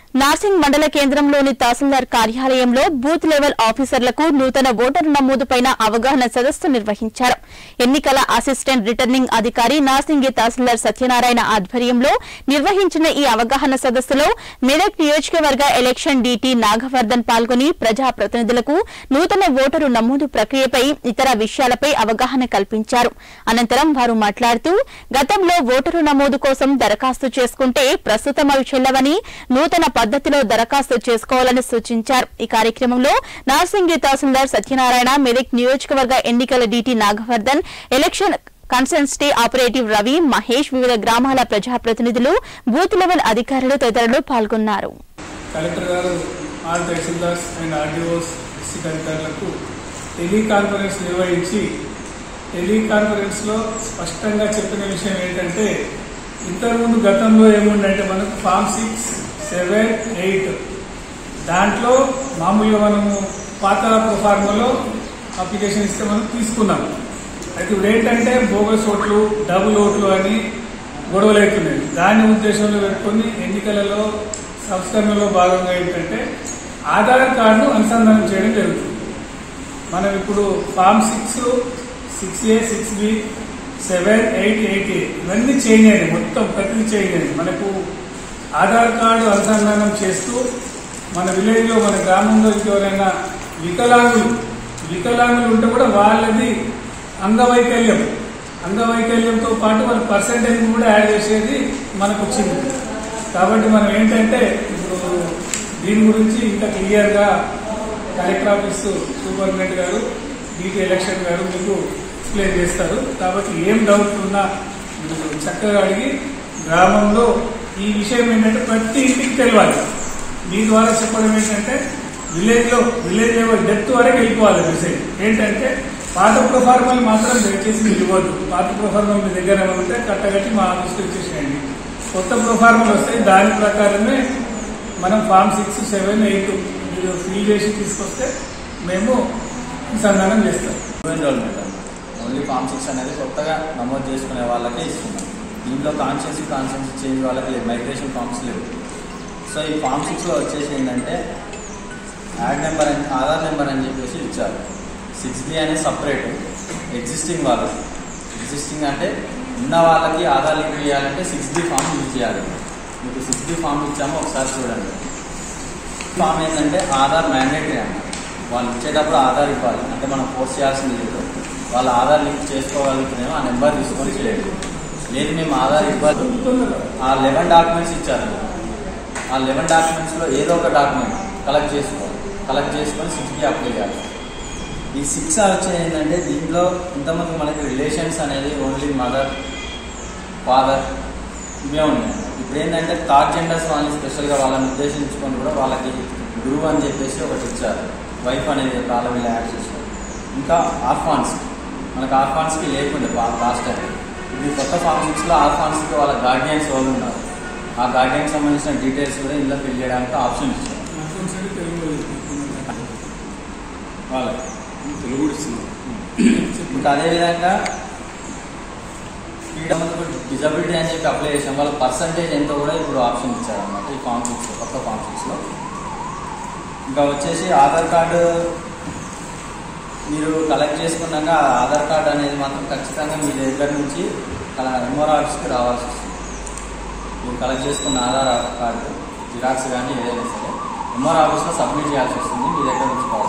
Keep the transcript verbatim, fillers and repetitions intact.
నార్సింగ్ మండల కేంద్రంలోని తహసీల్దార్ కార్యాలయంలో బూత్ లెవెల్ ఆఫీసర్లకు నూతన ఓటరు నమోదుపైన అవగాహన సదస్సు నిర్వహించారు. ఎన్నికల అసిస్టెంట్ రిటర్నింగ్ అధికారి నార్సింగ్ తహసీల్దార్ సత్యనారాయణ ఆధ్వర్యంలో నిర్వహించిన ఈ అవగాహన సదస్సులో మెదక్ నియోజకవర్గ ఎలక్షన్ డీటీ నాగవర్ధన్ పాల్గొని ప్రజాప్రతినిధులకు నూతన ఓటరు నమోదు ప్రక్రియపై ఇతర విషయాలపై అవగాహన కల్పించారు. అనంతరం వారు మాట్లాడుతూ గతంలో ఓటరు నమోదు కోసం దరఖాస్తు చేసుకుంటే ప్రస్తుతం అవి చెల్లవని నూతన పద్ధతిలో దరఖాస్తు చేసుకోవాలని సూచించారు. ఈ కార్యక్రమంలో నార్సింగి తహసీల్దార్ సత్యనారాయణ, మెదక్ నియోజకవర్గ ఎన్నికల DT Nagavardhan, election consultancy operative Ravi, Mahesh, వివిధ గ్రామాల ప్రజాప్రతినిధులు, బూత్ లెవెల్ అధికారులు తదితరులు పాల్గొన్నారు. కలెక్టర్ గారు all tahsildars and RDOs district అధికారులకు టెలికాన్ఫరెన్స్ నిర్వహించి టెలికాన్ఫరెన్స్ లో స్పష్టంగా చెప్పిన విషయం ఏంటంటే, ఇంతకుముందు గతంలో ఏముందంటే మనకు ఫామ్ సిక్స్ సెవెన్ ఎయిట్ దాంట్లో మామూలుగా మనము పాత ప్రొఫార్మలో అప్లికేషన్ ఇస్తే మనం తీసుకున్నాం. అయితే ఇప్పుడు ఏంటంటే బోగస్ ఓట్లు, డబుల్ ఓట్లు అని గొడవలు అవుతున్నాయి. దాని ఉద్దేశంలో పెట్టుకుని ఎన్నికలలో సంస్కరణలో భాగంగా ఏంటంటే ఆధార్ కార్డు అనుసంధానం చేయడం జరుగుతుంది. మనం ఇప్పుడు form six six A six B seven eight eight A ఇవన్నీ చేంజ్ అయినాయి, మొత్తం ప్రతిదీ చేంజ్ అయింది. మనకు ఆధార్ కార్డు అనుసంధానం చేస్తూ మన విలేజ్ లో మన గ్రామంలో ఎవరైనా వికలాంగులు వికలాంగులు ఉంటే కూడా వాళ్ళది అంగవైకల్యం అంగవైకల్యంతో పాటు మన పర్సెంటేజ్ కూడా యాడ్ చేసేది మనకు వచ్చింది. కాబట్టి మనం ఏంటంటే ఇప్పుడు దీని గురించి ఇంకా క్లియర్ గా కలెక్టర్ ఆఫీస్ సూపరింటెండెంట్ గారు, డీటీ ఎలక్షన్ గారు మీకు ఎక్స్ప్లెయిన్ చేస్తారు. కాబట్టి ఏం డౌట్ ఉన్నా మీరు చక్కగా అడిగి గ్రామంలో ఈ విషయం ఏంటంటే ప్రతి ఇంటికి తెలియాలి. మీ ద్వారా చెప్పడం ఏంటంటే విలేజ్ లో విలేజ్ లెవెల్ డెప్త్ వరకు వెళ్ళిపోవాలి. మెసేజ్ ఏంటంటే పాత ప్రొఫార్మల్ మాత్రం దయచేసి మీరు ఇవ్వద్దు. పాత ప్రొఫార్మల్ మీ దగ్గర ఏమైనా ఉంటే కట్టగట్టి మా ఆఫీస్కి ఇచ్చేసేయండి. కొత్త ప్రొఫార్మల్ వస్తాయి, దాని ప్రకారమే మనం ఫామ్ సిక్స్ సెవెన్ ఎయిట్ మీరు ఫిల్ చేసి తీసుకొస్తే మేము సంధానం చేస్తాం. ఓన్లీ ఫామ్ సిక్స్ అనేది కొత్తగా నమోదు చేసుకునే వాళ్ళకే ఇస్తున్నాం. దీంట్లో కాన్షియన్సీ కాన్షియన్సీ చేంజ్ వాళ్ళకి లేదు, మైగ్రేషన్ ఫామ్స్ లేవు. సో ఈ ఫామ్ సిక్స్లో వచ్చేసి ఏంటంటే యాడ్ నెంబర్ అని ఆధార్ నెంబర్ అని చెప్పేసి ఇచ్చారు. సిక్స్ బి అనేది సపరేట్, ఎగ్జిస్టింగ్ వాళ్ళకి ఎగ్జిస్టింగ్ అంటే ఉన్న వాళ్ళకి ఆధార్ లింక్ చేయాలంటే సిక్స్ బి ఫామ్ యూజ్ చేయాలి. మీకు సిక్స్ బి ఫామ్ ఇచ్చామో ఒకసారి చూడండి. ఫామ్ ఏంటంటే ఆధార్ మ్యాండేటరీ అన్నమాట. వాళ్ళు ఇచ్చేటప్పుడు ఆధార్ ఇవ్వాలి, అంటే మనం ఫోర్స్ చేయాల్సింది లేదు. వాళ్ళు ఆధార్ లింక్ చేసుకోగలుగుతున్నామో ఆ నెంబర్ తీసుకొని చేయండి. లేదు మేము ఆధార్ ఇవ్వాలి, ఆ లెవెన్ డాక్యుమెంట్స్ ఇచ్చారు. ఆ లెవెన్ డాక్యుమెంట్స్లో ఏదో ఒక డాక్యుమెంట్ కలెక్ట్ చేసుకోవాలి. కలెక్ట్ చేసుకొని సిక్స్ బి అప్లై చేయాలి. ఈ సిక్స్ వచ్చే ఏంటంటే దీంట్లో ఇంతమంది మనకి రిలేషన్స్ అనేది ఓన్లీ మదర్, ఫాదర్ ఇవే ఉన్నాయి. ఇప్పుడు ఏంటంటే థర్డ్ జెండర్స్ వాళ్ళని స్పెషల్గా వాళ్ళని ఉద్దేశించుకొని కూడా వాళ్ళకి గురువు అని చెప్పేసి ఒకటి ఇచ్చారు. వైఫ్ అనేది వాళ్ళ వీళ్ళ యాడ్ చేశారు. ఇంకా ఆర్ఫాన్స్, మనకు ఆర్ఫాన్స్కి లేకుండే లాస్ట్ టైం. ఇది కొత్త ఫామ్ సిక్స్లో ఆర్ఫాన్స్కి వాళ్ళ గార్డియన్స్ వాళ్ళు ఉన్నారు. ఆ గార్డియన్కి సంబంధించిన డీటెయిల్స్ కూడా ఇందులో ఫిల్ చేయడానికి ఆప్షన్ ఇచ్చారు. వాళ్ళకి ఇంకా అదేవిధంగా ఫ్రీడమ్ డిజబిలిటీ అని చెప్పి అప్లై చేసాం. వాళ్ళ పర్సంటేజ్ ఎంతో కూడా ఇప్పుడు ఆప్షన్ ఇచ్చారు అన్నమాట ఈ ఫామ్ సిక్స్, కొత్త ఫామ్ సిక్స్లో. ఇంకా వచ్చేసి ఆధార్ కార్డు మీరు కలెక్ట్ చేసుకున్నాక ఆధార్ కార్డు అనేది మాత్రం ఖచ్చితంగా మీ దగ్గర నుంచి ఎంఆర్ ఆఫీస్కి రావాల్సి వస్తుంది. మీరు కలెక్ట్ చేసుకున్న ఆధార్ కార్డు జిరాక్స్ కానీ ఏదైనా సరే ఎంఆర్ ఆఫీస్లో సబ్మిట్ చేయాల్సి వస్తుంది. మీ దగ్గర నుంచి కావాలి.